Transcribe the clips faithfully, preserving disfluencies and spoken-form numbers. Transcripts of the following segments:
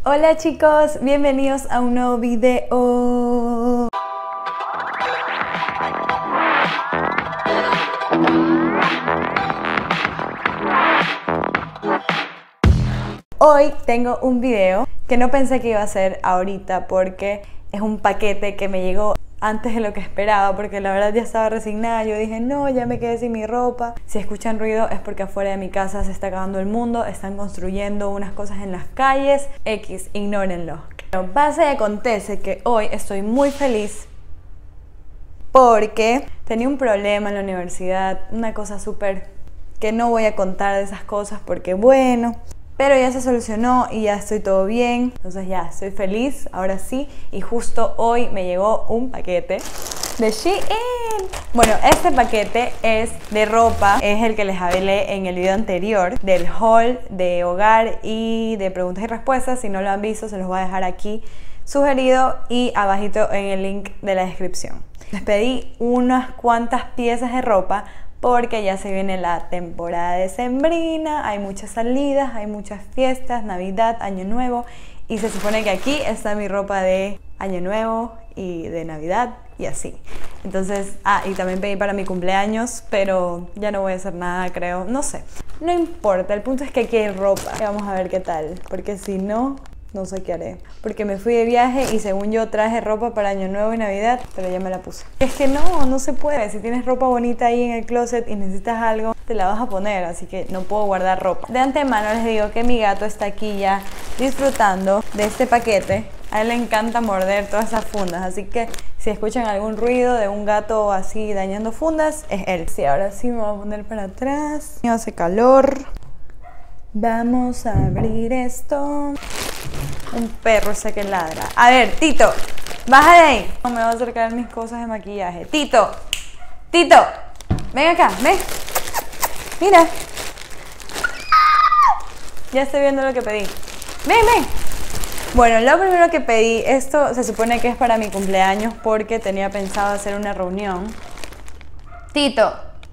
Hola chicos, bienvenidos a un nuevo video. Hoy tengo un video que no pensé que iba a hacer ahorita porque es un paquete que me llegó antes de lo que esperaba, porque la verdad ya estaba resignada. Yo dije, no, ya me quedé sin mi ropa. Si escuchan ruido es porque afuera de mi casa se está acabando el mundo, están construyendo unas cosas en las calles. X, ignórenlo. Pero pasa y acontece que hoy estoy muy feliz porque tenía un problema en la universidad, una cosa súper que no voy a contar de esas cosas porque bueno, pero ya se solucionó y ya estoy todo bien. Entonces ya estoy feliz, ahora sí. Y justo hoy me llegó un paquete de Shein. Bueno, este paquete es de ropa. Es el que les hablé en el video anterior del haul de hogar y de preguntas y respuestas. Si no lo han visto, se los voy a dejar aquí sugerido y abajito en el link de la descripción. Les pedí unas cuantas piezas de ropa porque ya se viene la temporada decembrina, hay muchas salidas, hay muchas fiestas, Navidad, Año Nuevo, y se supone que aquí está mi ropa de Año Nuevo y de Navidad y así. Entonces, ah, y también pedí para mi cumpleaños, pero ya no voy a hacer nada, creo, no sé. No importa, el punto es que aquí hay ropa. Vamos a ver qué tal, porque si no, no sé qué haré. Porque me fui de viaje y según yo traje ropa para Año Nuevo y Navidad, pero ya me la puse. Es que no, no se puede. Si tienes ropa bonita ahí en el closet y necesitas algo, te la vas a poner, así que no puedo guardar ropa. De antemano les digo que mi gato está aquí ya disfrutando de este paquete. A él le encanta morder todas esas fundas, así que si escuchan algún ruido de un gato así dañando fundas, es él. Sí, ahora sí me voy a poner para atrás. Hace calor. Vamos a abrir esto. Un perro ese que ladra. A ver, Tito, baja de ahí. No me va a acercar mis cosas de maquillaje. Tito, Tito, ven acá, ven. Mira. Ya estoy viendo lo que pedí. Ven, ven. Bueno, lo primero que pedí, esto se supone que es para mi cumpleaños porque tenía pensado hacer una reunión. Tito.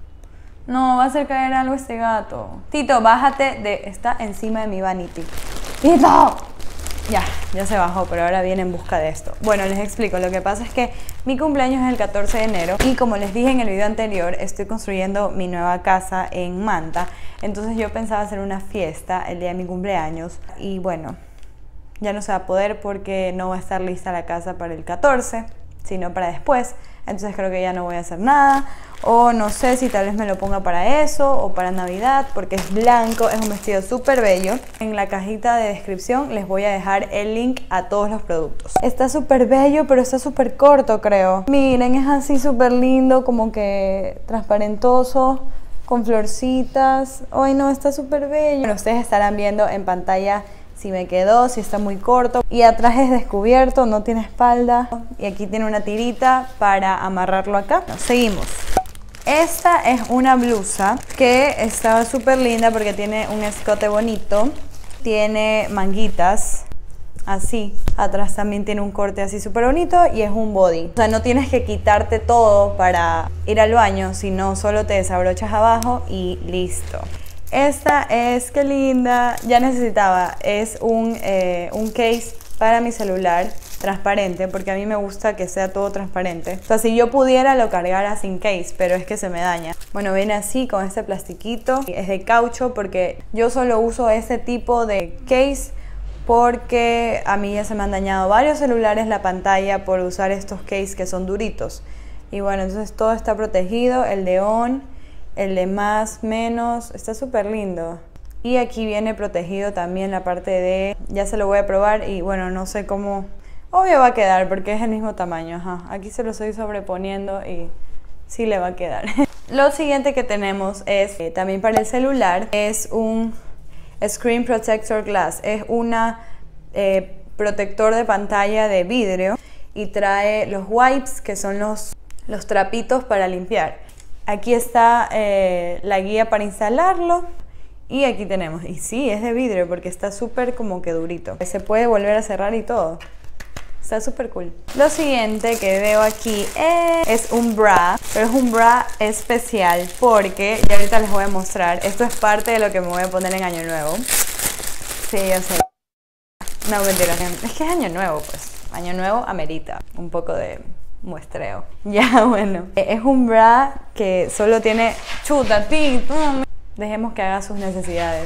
No, va a hacer caer algo este gato. Tito, bájate de... Está encima de mi vanity. ¡Tito! Ya, ya se bajó, pero ahora viene en busca de esto. Bueno, les explico. Lo que pasa es que mi cumpleaños es el catorce de enero y como les dije en el video anterior, estoy construyendo mi nueva casa en Manta. Entonces yo pensaba hacer una fiesta el día de mi cumpleaños y bueno, ya no se va a poder porque no va a estar lista la casa para el catorce, sino para después. Entonces creo que ya no voy a hacer nada, o no sé si tal vez me lo ponga para eso o para Navidad, porque es blanco, es un vestido súper bello. En la cajita de descripción les voy a dejar el link a todos los productos. Está súper bello, pero está súper corto, creo. Miren, es así súper lindo, como que transparentoso, con florcitas. Ay no, está súper bello. Bueno, ustedes estarán viendo en pantalla si me quedó, si está muy corto. Y atrás es descubierto, no tiene espalda. Y aquí tiene una tirita para amarrarlo acá. Bueno, seguimos. Esta es una blusa que estaba súper linda porque tiene un escote bonito. Tiene manguitas, así. Atrás también tiene un corte así súper bonito y es un body. O sea, no tienes que quitarte todo para ir al baño, sino solo te desabrochas abajo y listo. Esta es, qué linda, ya necesitaba, es un, eh, un case para mi celular transparente, porque a mí me gusta que sea todo transparente. O sea, si yo pudiera lo cargara sin case, pero es que se me daña. Bueno, viene así con este plastiquito, es de caucho porque yo solo uso este tipo de case porque a mí ya se me han dañado varios celulares la pantalla por usar estos case que son duritos. Y bueno, entonces todo está protegido, el de on, el de más, menos, está súper lindo. Y aquí viene protegido también la parte de... Ya se lo voy a probar y bueno, no sé cómo... Obvio va a quedar porque es el mismo tamaño, ajá. Aquí se lo estoy sobreponiendo y sí le va a quedar. Lo siguiente que tenemos es, eh, también para el celular, es un Screen Protector Glass. Es una eh, protector de pantalla de vidrio y trae los wipes, que son los, los trapitos para limpiar. Aquí está eh, la guía para instalarlo y aquí tenemos, y sí, es de vidrio porque está súper como que durito. Se puede volver a cerrar y todo. Está súper cool. Lo siguiente que veo aquí es, es un bra, pero es un bra especial porque, ya ahorita les voy a mostrar, esto es parte de lo que me voy a poner en Año Nuevo. Sí, yo sé. No, mentira. Es que es año nuevo, pues. Año nuevo amerita un poco de muestreo. Ya, bueno. Es un bra que solo tiene... Chuta, ti. Dejemos que haga sus necesidades.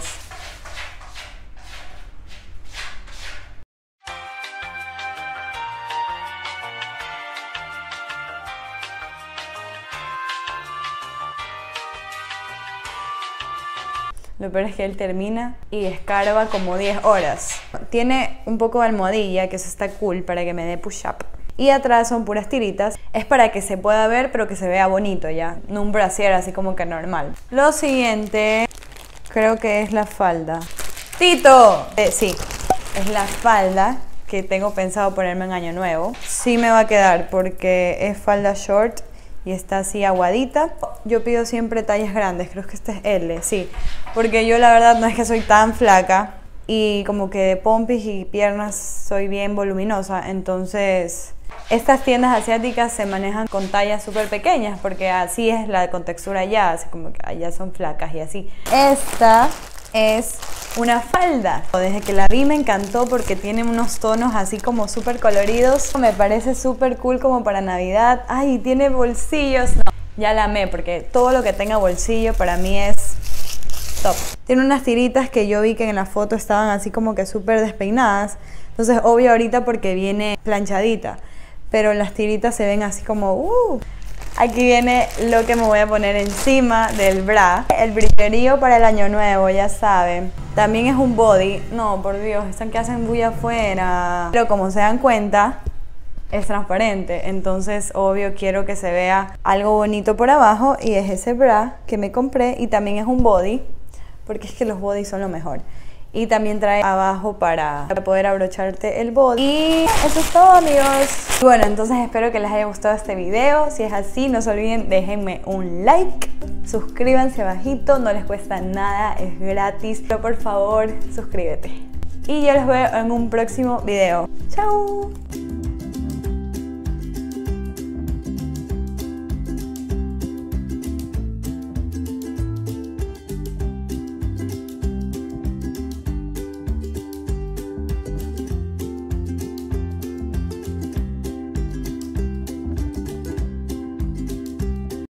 Lo peor es que él termina y escarba como diez horas. Tiene un poco de almohadilla, que eso está cool para que me dé push-up. Y atrás son puras tiritas. Es para que se pueda ver, pero que se vea bonito ya. No un brasier así como que normal. Lo siguiente, creo que es la falda. ¡Tito! Eh, sí, es la falda que tengo pensado ponerme en año nuevo. Sí me va a quedar porque es falda short y está así aguadita. Yo pido siempre tallas grandes, creo que este es L, sí. Porque yo la verdad no es que soy tan flaca y como que de pompis y piernas soy bien voluminosa. Entonces, estas tiendas asiáticas se manejan con tallas súper pequeñas porque así es la contextura allá, así como que allá son flacas y así. Esta es una falda. Desde que la vi me encantó porque tiene unos tonos así como súper coloridos. Me parece súper cool como para Navidad. Ay, tiene bolsillos. No, ya la amé porque todo lo que tenga bolsillo para mí es top. Tiene unas tiritas que yo vi que en la foto estaban así como que súper despeinadas. Entonces, obvio ahorita porque viene planchadita. Pero las tiritas se ven así como... Uh. Aquí viene lo que me voy a poner encima del bra. El brillerío para el año nuevo, ya saben. También es un body. No, por Dios, están que hacen bulla afuera. Pero como se dan cuenta, es transparente. Entonces, obvio, quiero que se vea algo bonito por abajo. Y es ese bra que me compré. Y también es un body, porque es que los bodys son lo mejor. Y también trae abajo para poder abrocharte el body. Y eso es todo, amigos. Bueno, entonces espero que les haya gustado este video. Si es así, no se olviden, déjenme un like. Suscríbanse abajito, no les cuesta nada, es gratis. Pero por favor, suscríbete. Y yo los veo en un próximo video. ¡Chao!